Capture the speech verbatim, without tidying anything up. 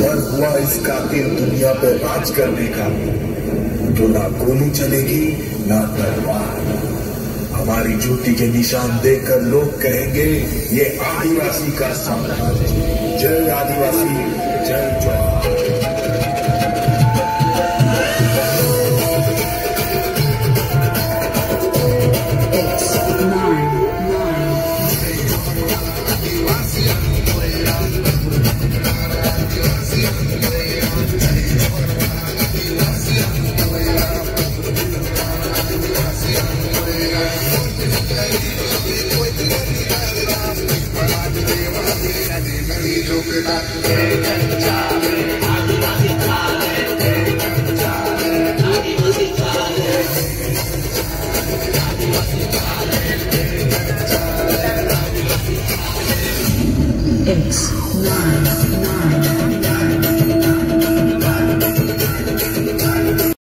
और हुआ इस कातिल दुनिया पे राज करने का, तो ना गोली चलेगी ना तलवार। हमारी जूती के निशान देखकर लोग कहेंगे ये आदिवासी का साम्राज्य। जय आदिवासी, जय जवाहर। Nine, nine.